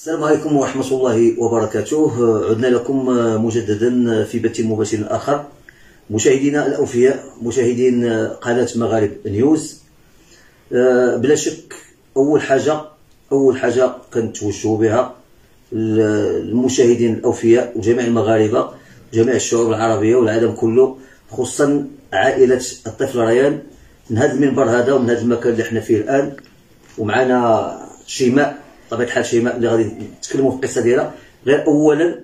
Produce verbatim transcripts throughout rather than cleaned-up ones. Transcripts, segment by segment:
السلام عليكم ورحمة الله وبركاته. عدنا لكم مجددا في بث مباشر آخر. مشاهدينا الأوفياء، مشاهدين قناة مغارب نيوز، بلا شك أول حاجة أول حاجة كنتوجهوا بها المشاهدين الأوفياء وجميع المغاربة وجميع الشعوب العربية والعالم كله، خصوصا عائلة الطفل ريان، من هذا المنبر هذا ومن هذا المكان اللي حنا فيه الآن. ومعنا شيماء، بطبيعة الحال شيماء اللي غادي نتكلموا في القصة ديالها. غير أولا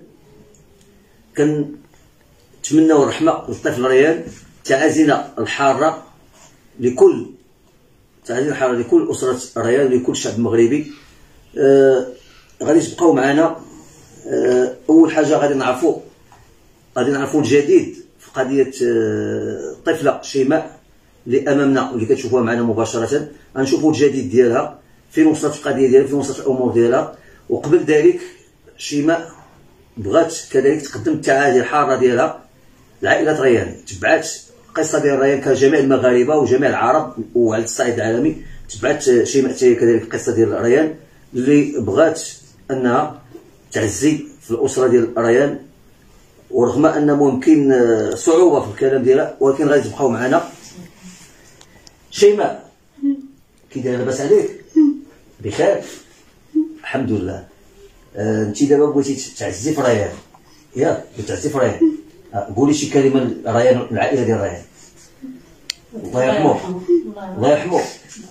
كنتمناو الرحمة للطفل ريان، تعازينا الحارة لكل تعازينا الحارة لكل أسرة ريان ولكل الشعب المغربي. آه غادي تبقاو معنا. آه أول حاجة غادي نعرفوا غادي نعرفوا الجديد في قضية آه الطفلة شيماء اللي أمامنا واللي كتشوفوها معنا مباشرة. غنشوفوا الجديد ديالها، فين وصلت القضيه ديالها، فين وصلت الامور ديالها. وقبل ذلك شيماء بغات كذلك تقدم التعازي الحاره ديالها لعائله ريان. تبعات القصه ديال ريان كجميع المغاربه وجميع العرب وعلى الصعيد العالمي، تبعات شيماء كذلك القصه ديال ريان اللي بغات انها تعزي في الاسره ديال ريان. ورغم ان ممكن صعوبه في الكلام ديالها، ولكن غادي تبقاو معنا. شيماء كي دايره؟ لاباس عليك؟ بخير الحمد لله. آه، انت دابا بغيتي تعزي في ريان، ياك؟ تعزي في ريان. آه، قولي شي كلمه لريان، العائله ديال ريان. الله يرحمه الله يرحمه.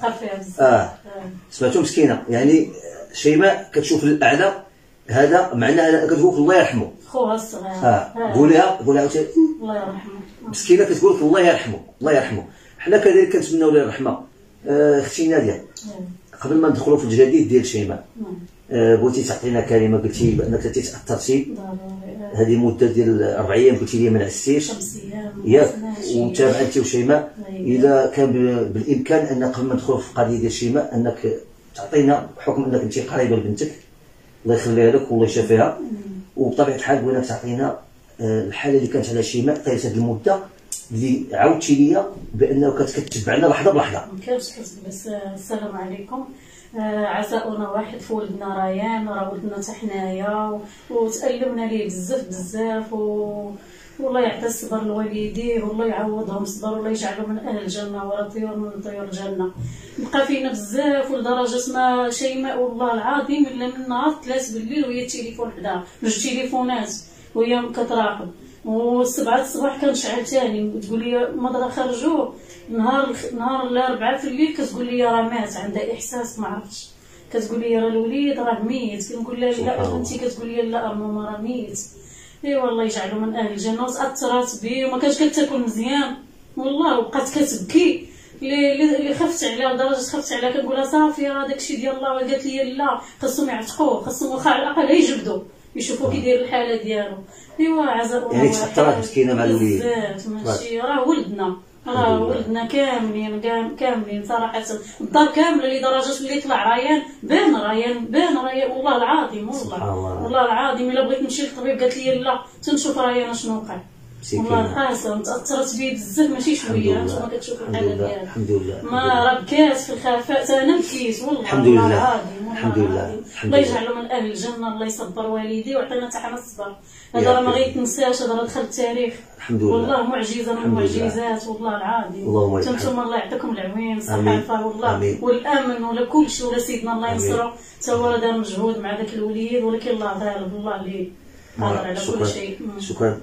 اه سمعتو مسكينه، يعني شيماء كتشوف الاعلى، هذا معناه كتقول الله يرحمه خوها الصغير. اه قوليها قوليها عاوتاني. الله يرحمه. مسكينه كتقول لك الله يرحمه الله يرحمه. حنا كذلك كنتمناو ليه الرحمه. آه، اختي ناديه، قبل ما ندخلوا في الجديد ديال شيماء، آه بغيتي تعطينا كلمه؟ قلتي بانك انت تاثرتي هذه المده ديال اربع ايام، قلتي لي ما نعستيش ياك، ومتابعه انت وشيماء. اذا كان بالامكان ان قبل ما ندخلوا في القضيه ديال شيماء انك تعطينا، بحكم انك انت قريبه لبنتك الله يخليها لك والله يشافيها، وبطبيعه الحال بغيناك تعطينا آه الحاله اللي كانت على شيماء طيله هذه المده اللي عاودتي ليا بانه كتتبعنا لحظه بلحظه. ما كانش كتب بس. السلام عليكم. آه عزاؤنا واحد في ولدنا ريان، راه ولدنا حتى حنايا وتألمنا ليه بزاف بزاف، و والله يعطي الصبر لوالديه والله يعوضهم الصبر والله يجعلهم من اهل الجنه وراه طيور من طيور الجنه. بقى فينا بزاف ولدرجه ما شيماء والله العظيم الا من نهار ثلاث بالليل وهي التليفون حداها، جوج تليفونات وهي كتراقب، والسبعة الصباح كنشعل ثاني تقول لي مضرا خرجوه. نهار نهار الاربعاء في الليل كتقول لي راه مات، عندها احساس ما عرفتش، كتقول لي راه الوليد راه ميت. كنقول لها لا بنتي، كتقول لي لا ماما راه ميت. اي والله يجعلو من اهل الجنه. وتاثرات بيه وما كانش كتاكل مزيان والله، وبقات كتبكي. اللي اللي خفت عليها لدرجه خفت عليها، كنقولها صافي راه داكشي ديال الله. قالت لي لا، خاصهم يعتقوه، خاصهم واخا على الاقل يجبدوا يشوفوا كي داير الحاله ديالو. ايوا عزاء يعني تاثرات مسكينه مع الوليد بزاف. ماشي راه ولدنا، راه ولدنا كاملين كاملين صراحه. الدار كامله لدرجه اللي طلع ريان بان ريان بان ريان والله العظيم والله والله العظيم. الا بغيت نمشي للطبيب قالت لي لا تنشوف ريان شنو وقع. والله الخاصه تاثرت بيه بزاف ماشي شويه. نتوما كتشوفوا الحاله ديالها الحمد لله. ما راه بكات في الخفاء، انا بكيت والله الحمد لله الحمد لله. الله يجعله من اهل الجنه، الله يصبر والديه ويعطينا حتى حنا الصبر. هذا راه ما غيتنساش، هذا راه دخل التاريخ الحمد لله. والله معجزه من المعجزات والله العظيم. انتم الله يعطيكم العوين الصحافه والله والامن ولا كل شيء، ولا سيدنا الله ينصرو. حتى هو راه دار مجهود مع ذاك الوليد، ولكن الله غالب، الله اللي قادر على كل شيء. شكرا.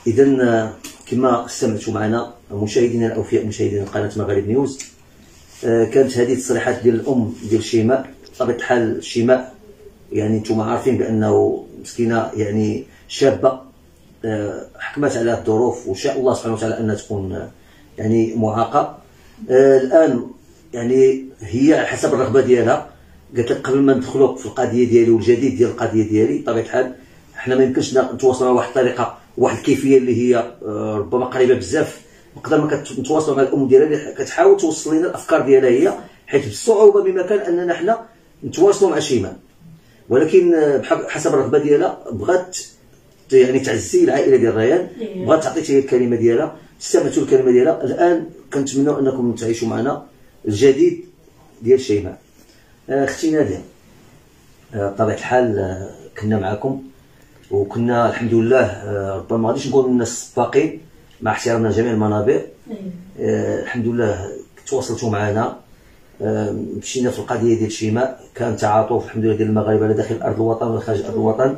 اذا كما استمعتوا معنا مشاهدينا الاوفياء، مشاهدينا قناه مغارب نيوز، كانت هذه التصريحات ديال الام ديال شيماء. بطبيعه الحال شيماء يعني نتوما عارفين بانه مسكينه، يعني شابه حكمت على الظروف وشاء الله سبحانه وتعالى انها تكون يعني معاقه. الان يعني هي على حسب الرغبه ديالها قالت لك قبل ما ندخلوا في القضيه ديالي والجديد ديال القضيه ديالي، بطبيعه الحال حنا ما يمكنش نتواصلوا بواحد الطريقه واحد الكيفيه اللي هي ربما قريبه بزاف. نقدر ما كنتواصلوا مع الام ديالها اللي كتحاول توصل لنا الافكار ديالها هي، حيت بالصعوبه بمكان اننا حنا نتواصلوا مع شيماء، ولكن بحسب الرغبه ديالها بغات يعني تعزي العائله ديال ريان، بغات تعطيك هي الكلمه ديالها. استمعتوا الكلمه ديالها. الان كنتمنوا انكم تعيشوا معنا الجديد ديال شيماء. اختي ناديه، بطبيعه الحال كنا معكم، وكنا الحمد لله ربما ما غاديش نقول الناس السباقين مع احترامنا لجميع المنابر. الحمد لله تواصلتوا معنا، مشينا في القضيه ديال شيماء، كان تعاطف الحمد لله ديال المغاربه على داخل ارض الوطن ولا خارج ارض الوطن.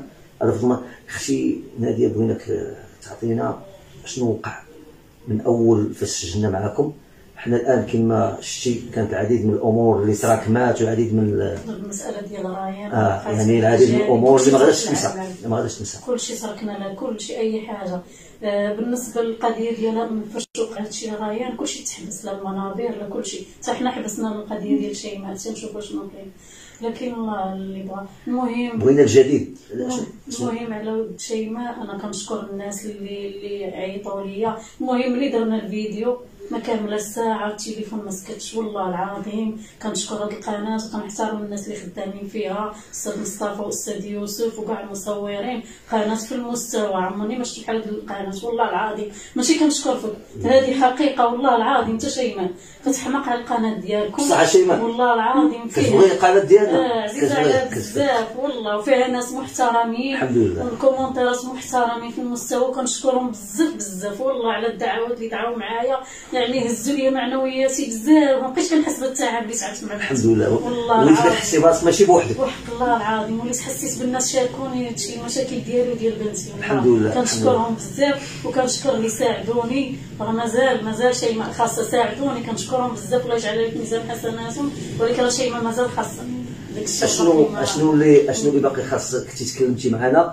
اختي ناديه بغيناك تعطينا شنو وقع من اول فاش سجلنا معكم. حنا الان كما شتي كانت العديد من الامور اللي تراكمات والعديد من المساله ديال ريان اه يعني العديد من الامور اللي ما غاداش تنسى ما غاداش تنسى كلشي تركنا لها، كلشي اي حاجه. آه بالنسبه للقضيه ديالها فاش وقعت شي ريان كلشي تحبس لا المنابر لا كلشي، حتى حنا حبسنا القضيه ديال شيماء تنشوفوا شنو كاين. لكن الله اللي بغى. المهم بغينا الجديد. المهم على ود شيماء انا كنشكر الناس اللي اللي عيطوا ليا. المهم اللي درنا الفيديو ما كامله الساعه التليفون ما سكتش، والله العظيم كنشكر هاد القناه وكنحترم الناس اللي خدامين فيها، الاستاذ مصطفى والاستاذ يوسف وكاع المصورين. قناه في المستوى، عمرني ما شفت بحال هاد القناه والله العظيم. ماشي كنشكر فيك، هذه حقيقه والله العظيم. انت شيماء كتحماق على القناه ديالكم صح شيماء والله العظيم، كتبغي القناه ديالنا اه عزيزه عليها بزاف والله، وفيها ناس محترمين الحمد لله، والكومونتيرات محترمين في المستوى، كنشكرهم بزاف بزاف والله على الدعوات اللي دعاو معايا، يعني هزوا لي معنوياتي بزاف، ما بقيتش كنحس بالتعب اللي تعبت مع الحمد لله. والله وليت كتحسي براسك ماشي بوحدك، وحق الله العظيم، وليت حسيت بالناس شاركوني هادشي المشاكل ديالي وديال بنتي. الحمد لله كنشكرهم بزاف، وكنشكر اللي ساعدوني، راه مازال مازال شيماء خاصه ساعدوني، كنشكرهم بزاف الله يجعل لك ميزان حسناتهم، ولكن راه شيماء مازال خاصه. اشنو اشنو اللي اشنو اللي باقي خاصك؟ كنتي تكلمتي معنا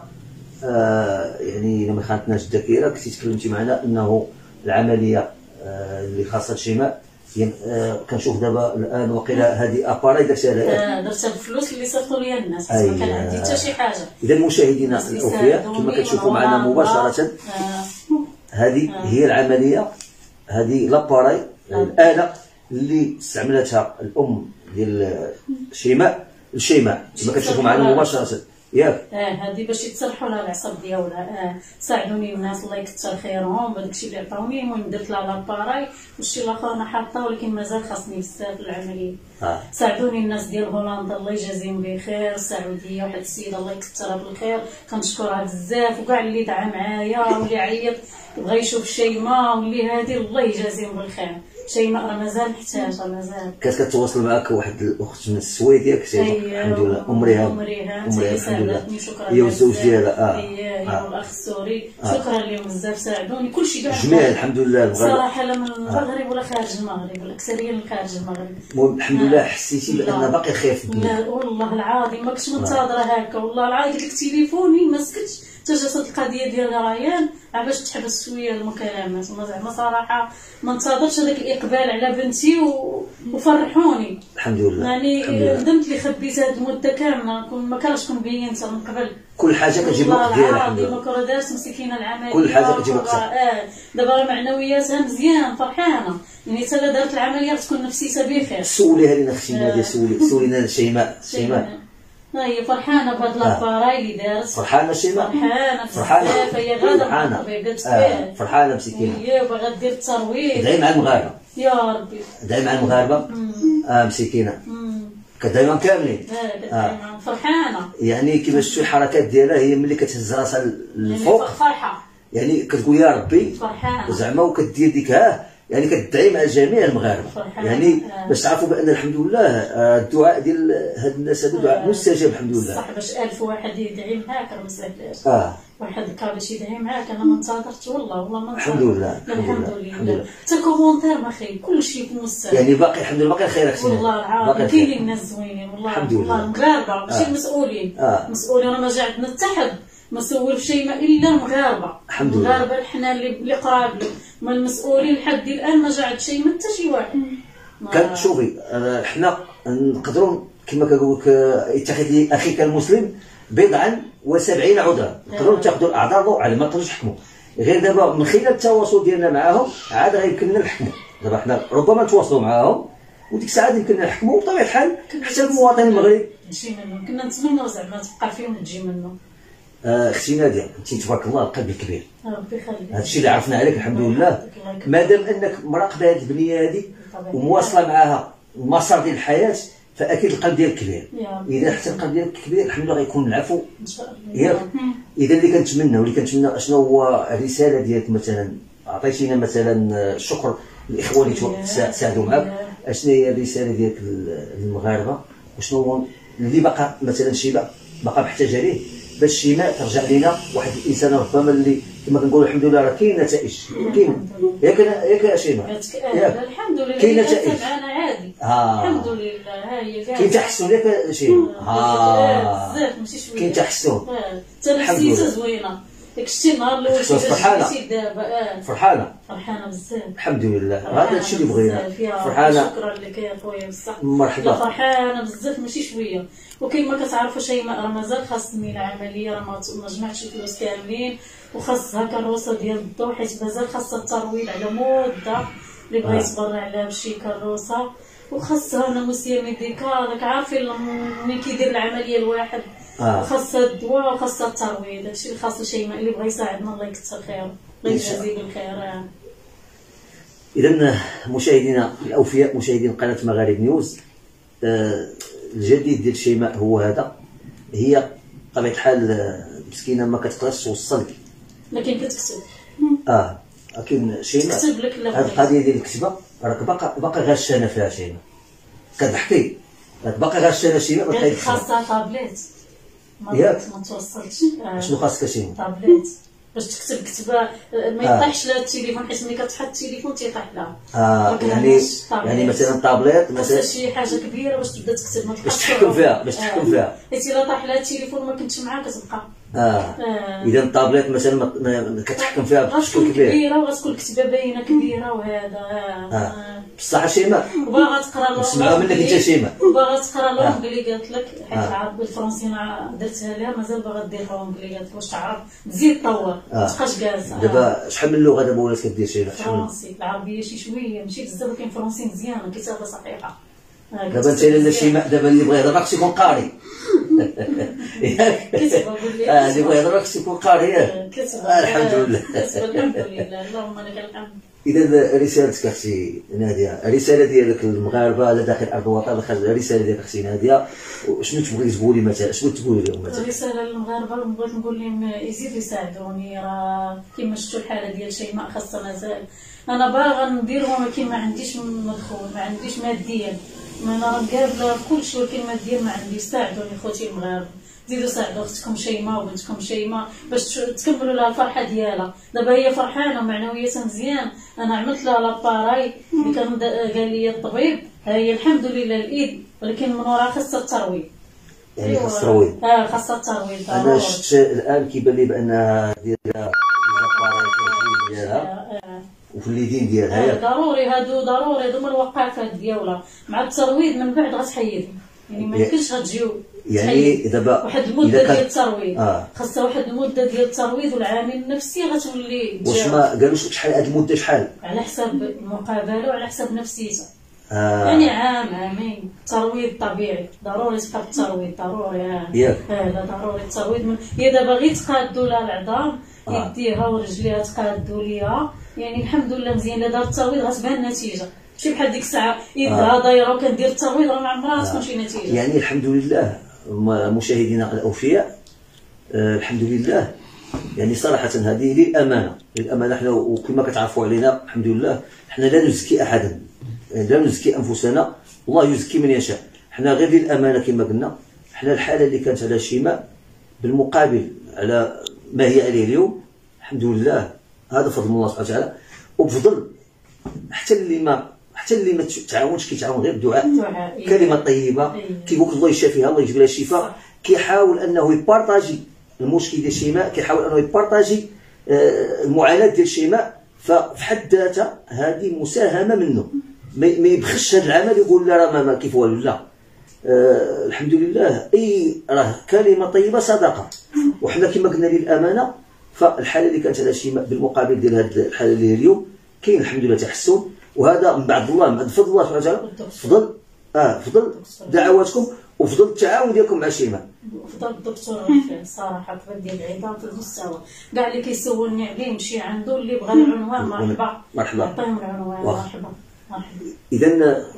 آه يعني ما خانتناش الذاكره، كنتي تكلمتي معنا انه العمليه آه اللي خاصه شيماء آه كنشوف دابا الان وقيلا هذه اباراي درتها لها، آه درتها بالفلوس اللي صيفطوا لي الناس، ما كان عندي حتى شي حاجه. اذا مشاهدينا الاوفياء كما كتشوفوا معنا مباشره آه. هذه آه. هي العمليه، هذه لاباراي آه. الاله اللي استعملتها الام ديال شيماء لشيماء كما كتشوفوا معنا مباشره ياك. اه هذه باش يتصلحوا لها العصب ديالها. اه ساعدوني الناس الله يكثر خيرهم بداكشي اللي عطاوني. المهم درت لها لاباراي والشي الاخر انا حاطه، ولكن مازال خاصني بزاف العمليه. آه. ساعدوني الناس ديال هولندا الله يجازيهم بخير، السعوديه واحد السيده الله يكثرها بالخير كنشكرها بزاف، وكاع اللي دعا معايا واللي عيط بغى يشوف شيماء واللي هذه الله يجازيهم بالخير. شيماء راه مازال محتاجه مازال. كانت كتواصل معك واحد الاخت من السويد ياك سيدي؟ الحمد لله ام ريهام. ام ريهام الحمد لله شكرا هي والزوج ديالها. اه هي آه. والاخ السوري آه. شكرا لهم بزاف ساعدوني كلشي كاع جميع الحمد لله المغرب صراحه لا من المغرب ولا خارج المغرب، الاكثريه من خارج المغرب. المهم الحمد لله حسيتي بان باقي خير في الدنيا؟ لا والله العظيم ما كنتش منتظره هكا، والله العظيم قلت لك تليفوني ما سكتش حتى جات القضيه ديال ريان باش تحبس شويه المكالمات. زعما صراحه ما انتظرتش هذاك الاقبال على بنتي و... وفرحوني الحمد لله. يعني ندمت اللي خبيت هذه المده كامله، ما كانش كون بينتها من قبل. كل حاجه كتجيب الوقت ديالها الحمد لله. ما كرهتش مسكينه العمليه كل حاجه كتجيب وقتها. اه دابا معنوياتها مزيان فرحانه، يعني حتى دارت العمليه غتكون نفسيتها بخير. سوليها لينا اختي ناديه، سولي سولينا شيماء. شيماء هي فرحانه بهاد لاباراي اللي دارت. فرحانه شيماء؟ فرحانه بزاف، هي غاده فرحانه آه. فرحانه مسكينه. هي باغا دير الترويض. دعي مع المغاربه يا ربي، دعي مع المغاربه. اه مسكينه كدعي معاهم كاملين. اه كدعي معاهم فرحانه، يعني كيفاش تشوف الحركات ديالها هي ملي كتهز راسها للفوق يعني فرحه، يعني كتقول يا ربي فرحانه وزعما وكدير ديك ها يعني كتدعي مع جميع المغاربه، يعني باش تعرفوا بان الحمد لله الدعاء ديال هاد الناس هادو دعاء مستجاب الحمد لله. صح باش ألف واحد يدعي معاك راه ما سهلاش. اه واحد كا باش يدعي معاك انا ما انتظرت والله والله ما الحمد لله الحمد لله. حتى كومونتير ما خايب كلشي في المستوى، يعني باقي الحمد لله باقي الخير اختي والله العظيم. كاينين الناس زوينين والله الحمد لله. والله المغاربه ماشي آه. المسؤولين. آه. المسؤولين انا ما جا عندنا حتى حد ما سول في شيء الا المغاربه. الحمد لله. المغاربه حنا اللي قراب ما المسؤولين لحد الان ما جا عند شيء من حتى شي واحد. كان شوفي حنا نقدروا كما كنقول لك اتخذ لي اخيك المسلم بضعا وسبعين عذرا، نقدروا ناخذوا الاعذار على ما نقدروش نحكموا، غير دابا من خلال التواصل ديالنا معاهم عاد غيمكن لنا نحكموا. دابا حنا ربما نتواصلوا معاهم وديك الساعه يمكن نحكموا بطبيعه الحال حتى المواطن المغربي تجي منهم. كنا نتمنوا زعما تبقى فيهم وتجي منهم. آه اختي ناديه انت تبارك الله القلب الكبير، ربي يخليك. هذا الشيء اللي عرفنا عليك الحمد لله. مادام انك مراقبه هذه البنيه هذه ومواصله معاها المسار ديال الحياه، فاكيد القلب ديالك كبير. اذا حتى القلب ديالك كبير الحمد لله غيكون العفو ان شاء الله. ياك. اذا اللي كنتمنى واللي كنتمنى شنو هو الرساله ديالك مثلا، عطيتينا مثلا الشكر للاخوه اللي ساعدوا معك، اشنو هي الرساله ديالك للمغاربه، وشنو هو اللي بقى مثلا شيماء بقى محتاج عليه باش شيماء ترجع لينا واحد الانسان ربما اللي كما كنقولوا الحمد لله راه كاين نتائج، كاين ياك ياك شيماء الحمد لله كاين نتائج معنا عادي. آه. الحمد لله ها هي كاع كاين تحسن ياك شيماء. اه بزاف ماشي شويه كاين تحسن حتى نفسيتها زوينه. داك الشيء النهار الاول فرحانه دابا اه فرحانه فرحانه بزاف الحمد لله. هذا الشيء اللي بغينا. فرحانه. شكرا لك يا خويا بصح مرحبا. فرحانه بزاف ماشي شويه. وكيما كتعرفوا شيماء راه مازال خاص تميل عمليه، راه ما جمعتش الفلوس كاملين وخاصها كروسه ديال الضو حيت مازال خاصها الترويض على مده اللي بغى يتبرع عليها بشي كروسه، وخاصها ناموسيه ميديكال. راك عارفين ملي كيدير العمليه الواحد آه. خاصها الدواء وخاصها الترويض. هادشي اللي خاصو شيماء اللي بغى يساعدنا الله يكثر خيره الله يجازيه بالخير. اذا مشاهدينا الاوفياء مشاهدين قناه مغارب نيوز، آه الجديد ديال شيماء هو هذا. هي بطبيعه الحال مسكينه ما كتقدرش توصل لكن كتكتب. اه لكن شيماء تكتب لك هذه القضيه ديال الكتابه راك باقا باقا غاشانه فيها شيماء. كتضحكي راك باقا غاشانه شيماء. باقا خاصها طابليت ياك ما توصلش. شنو خاصك شيماء؟ طابليت باش تكتب كتبه ما يطيحش لها التليفون، حيت ملي كتحط التليفون تيطيح لها. اه يعني يعني مثلا طابليت مثلا شي حاجه كبيره باش تبدا تكتب ما تبقاش باش تحكم فيها باش تحكم فيها حيت الا طاح لها التليفون ما كنتش معاك كتبقى. اه, آه. اذا الطابليت مثلا ما كتحكم فيها بشكل كبير كبيره وغتكون الكتابه باينه كبيره وهذا. اه, آه. بصح شيماء وباغا تقرا نسمعوها منك انت شيماء. وباغا تقرا لونجلي قالت لك حيت العربي الفرنسي درتها لها مازال باغا دير لونجلي. قالت واش تعرف تزيد تطور ما تبقاش جالسه. دابا شحال من لغه دابا ولات كدير شيماء؟ فرنسي العربيه شي شويه ماشي بزاف ولكن فرنسي مزيانه كتابه صحيحه. دابا انت الا شيماء دابا اللي بغى يهضر خصو يكون قاري. ياك اه اللي بغى يهضر خصو يكون قاري ياك. الحمد لله الحمد لله اللهم لك الحمد. اذا رسالتك اختي ناديه، الرساله ديالك للمغاربه على داخل ارض الوطن، الرساله ديالك اختي ناديه شنو تبغي تقولي مثلا؟ شنو تقولي لهم مثلا؟ الرساله للمغاربه بغيت نقول لهم يزيدوا يساعدوني. راه كيما شفتوا الحاله ديال شيماء خاصها مازال انا باغا نديرهم ولكن ما عنديش مدخول ما عنديش ماديا. انا راه مقابله كلشي ولكن ماديا ما عنديش. ساعدوني خوتي المغاربه، زيدوا ساعدوا اختكم شيماء وبنتكم شيماء باش تكملوا لها الفرحه ديالها. دابا هي فرحانه ومعنويتها مزيان. انا عملت لها لاباراي اللي كان قال لي الطبيب هي الحمد لله الايد ولكن من وراها خاصها الترويض. يعني خاصها الترويض. اه خاصها الترويض. انا شفت الان كيبان لي بانها ديالها ديالها وفي اليدين ديالها. ضروري هادو ضروري هادو من الوقافات ديالها مع الترويض من بعد غتحيد. يعني ما يمكنش غتجيو يعني دابا واحد المده ديال الترويض. آه. خاصها واحد المده ديال الترويض والعامل النفسي غتولي. واش ما قالوش لك شحال هاد المده شحال؟ على حساب المقابله وعلى حساب نفسيتها. آه. يعني عام عامين ترويض طبيعي ضروري تبقى الترويض ضروري. ياك هذا ضروري الترويض. من هي دابا غير تقادوا لها العظام آه. يديها ورجليها تقادوا ليها. يعني الحمد لله مزيان. الا دارت الترويض غتبان النتيجه ماشي بحال ديك الساعه يدها دايره وكندير الترويض راه ما عمرها تكون شي نتيجه. يعني الحمد لله مشاهدينا الاوفياء، آه الحمد لله. يعني صراحه هذه للامانه للامانه حنا وكما كتعرفوا علينا الحمد لله حنا لا نزكي احدا، لا نزكي انفسنا، الله يزكي من يشاء. حنا غير للامانه كما قلنا حنا الحاله اللي كانت على شيماء بالمقابل على ما هي عليه اليوم الحمد لله هذا فضل الله سبحانه وتعالى. وبفضل حتى اللي ما حتى اللي ما تعاونش كيتعاون غير الدعاء، كلمه طيبه كيقول الله يشافيها الله يجيب لها الشفاء. كيحاول انه يبارطاجي المشكل ديال شيماء، كيحاول انه يبارطاجي المعاناه ديال شيماء. ففي حد ذاتها هذه مساهمه منه، ما يبخش هذا العمل يقول لا راه ما كيف والو لا. آه الحمد لله اي راه كلمه طيبه صدقه. وحنا كما قلنا للامانه فالحاله اللي كانت على شيماء بالمقابل ديال هذه الحاله اللي هي اليوم كاين الحمد لله تحسن. وهذا من بعد الله من بعد فضل الله سبحانه وتعالى، فضل اه فضل دعواتكم وفضل التعاون ديالكم مع شيماء. فضل الدكتور رفيق صراحه فضل ديال العظام في المستوى كاع اللي كيسولني عليه نمشي عنده اللي بغى العنوان مرحبا مرحبا نعطيهم العنوان مرحبا مرحبا. اذا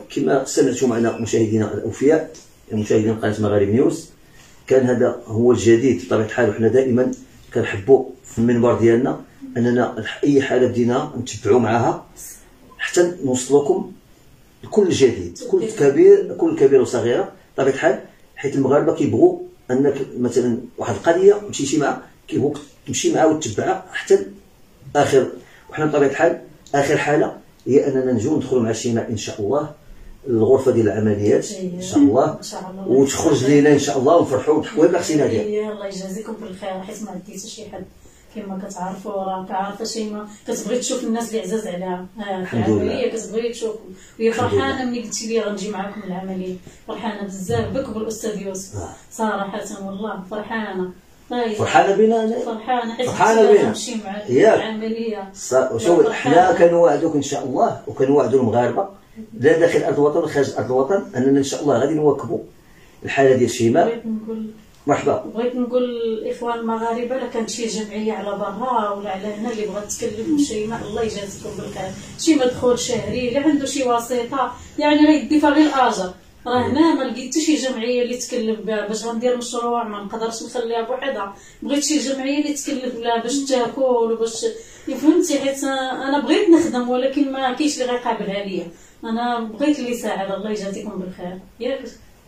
كما سمعتوا معنا مشاهدينا الاوفياء مشاهدين قناه مغارب نيوز، كان هذا هو الجديد بطبيعه الحال. وحنا دائما كنحبوا في المنبر ديالنا اننا اي حاله بدينا نتبعوا معها حتى نوصل لكم كل جديد، كل كبير كل كبير وصغيره بطبيعه الحال، حيث المغاربه كيبغوا انك مثلا واحد القضيه مشيتي معها كيبغوك تمشي معها وتتبعها حتى اخر. وحنا بطبيعه الحال اخر حاله هي اننا نجيو ندخلوا مع شيماء ان شاء الله الغرفه ديال العمليات ان شاء الله، وتخرج لينا ان شاء الله ونفرحوا ونضحكوا ياك اختي ناديه. الله يجازيكم بالخير، حيت ما عديتش شي حد كما كتعرفوا، راه كعارفه شيماء كتبغي تشوف الناس اللي عزاز عليها في العمليه، كتبغي تشوف، وهي فرحانه ملي قلتي لي غنجي معاكم العمليه، فرحانه بزاف بك وبالاستاذ يوسف صراحه والله فرحانه. فرحانه بينا، فرحانه حيت فرحانه بينا نمشي مع العمليه. شوف حنا كنوعدوك ان شاء الله وكنوعدوا المغاربه لا داخل ارض الوطن ولا خارج ارض الوطن اننا ان شاء الله غادي نواكبوا الحاله ديال شيماء. بغيت نقول مرحبا، بغيت نقول للاخوان المغاربه لا كانت شي جمعيه على برا ولا على هنا اللي بغات تكلم شيماء الله يجازيكم بالخير، شي مدخول شهري اللي عنده شي وسيطه يعني غيدي فيها غير الاجر، راه هنا ما لقيتش شي جمعيه اللي تكلم بها باش غندير مشروع ما نقدرش نخليها بوحدها، بغيت شي جمعيه اللي تكلم لها باش تاكل وباش فهمتي، حيت انا بغيت نخدم ولكن ما كاينش اللي غيقابلها ليا، انا بغيت اللي يساعد الله يجازيكم بالخير ياك.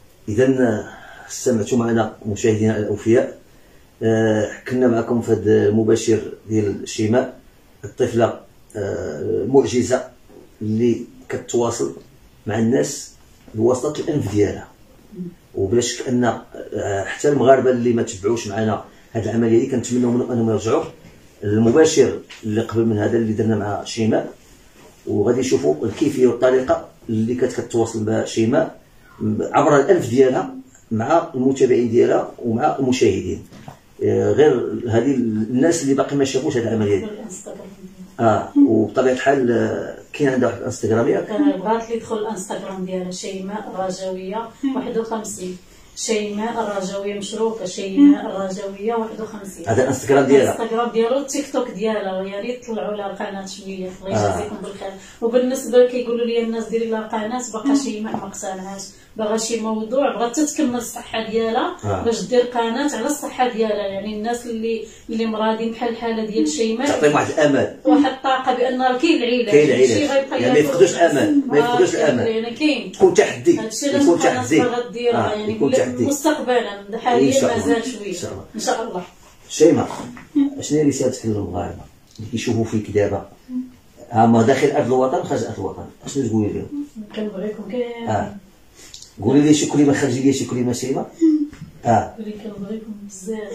اذا استمعتوا معنا مشاهدينا الاوفياء، آه كنا معكم في هذا المباشر ديال شيماء الطفله آه المعجزه اللي كتواصل مع الناس بواسطه الانف ديالها، وبلا شك ان آه حتى المغاربه اللي ما تبعوش معنا هذه العمليه دي كنتمنوا منهم انهم يرجعوا المباشر اللي قبل من هذا اللي درنا مع شيماء، وغادي يشوفوا الكيفيه والطريقه اللي كانت كتواصل بها شيماء عبر الانف ديالها مع المتابعين ديالها ومع المشاهدين، غير هذه الناس اللي باقي ما شافوش هذه العمليه دي. اه وبطبيعه الحال كاين عندها واحد الانستغرام ياك؟ بغات لي يدخل الانستغرام ديالها شيماء الرجاويه واحد وخمسين، شيماء الرجاويه مشروكه شيماء الرجاويه واحد وخمسين، هذا الانستغرام ديالها، الانستغرام ديالها والتيك توك ديالها، يا ريت طلعوا لها القناه شويه الله يجازيكم آه. بالخير. وبالنسبه كيقولوا لي الناس ديري لها قناه، باقا شيماء ما اقتنعاش، باغا شي موضوع بغات تتكمل الصحه ديالها آه. باش دير قناه على الصحه ديالها، يعني الناس اللي اللي مرادين بحال الحاله ديال شيماء تعطيهم واحد الامل، واحد الطاقه بان راه كاين العلاج، كاين العلاج يعني ما يفقدوش الامل، ما يفقدوش الامل، يعني كاين تكون تحدي، يكون تحدي آه. يعني يكون تحدي مستقبلا، حاليا مازال شويه ان شاء الله. شيماء شنو هي رسالتك للمغاربه اللي كيشوفوا فيك دابا هما داخل ارض الوطن خارج ارض الوطن، شنو تقولي لهم؟ كنبغيكم كاملين اه قولي لي شي كلمه خرجي لي شي كلمه شيماء. اه قولي كنبغيكم بزاف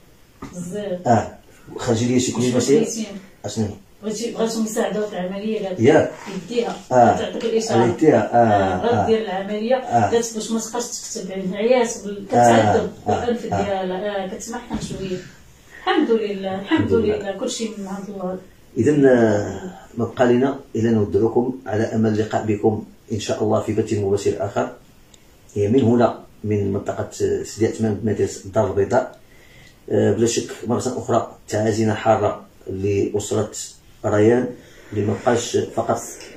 بزاف. اه خرجي لي شي كلمه شيماء. اشنو بغيتي بغاتهم يساعدوها في العمليه قالت ياك يديها آه. تعطيك الاشاره يديها اه بغات دير العمليه قالت باش ما تبقاش تكتب عيات كتعذب بالانف ديالها كتمحن شويه. الحمد لله الحمد لله كلشي من عند الله. اذا ما بقى لنا الا نودعكم على امل اللقاء بكم ان شاء الله في بث مباشر اخر من هنا من منطقه سيدي عثمان بمدينه الدار البيضاء. بلا شك مره اخرى تعازينا حاره لاسره ريان اللي ما بقاش فقط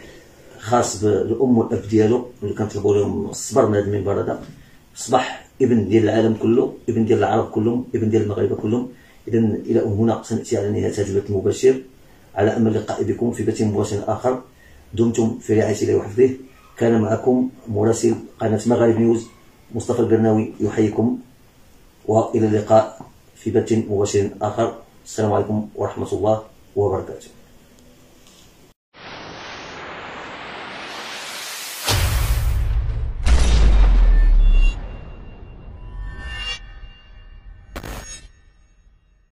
خاص بالام والاب ديالو اللي كنطلبوا لهم الصبر من هذا المنبر هذا، اصبح ابن ديال العالم كله، ابن ديال العرب كلهم، ابن ديال المغاربه كلهم. اذا الى هنا سناتي على نهايه هذا البث المباشر على امل اللقاء بكم في بث مباشر اخر. دمتم في رعايه الله وحفظه. كان معكم مراسل قناه مغارب نيوز مصطفى القرناوي يحييكم، والى اللقاء في بث مباشر اخر. السلام عليكم ورحمه الله وبركاته.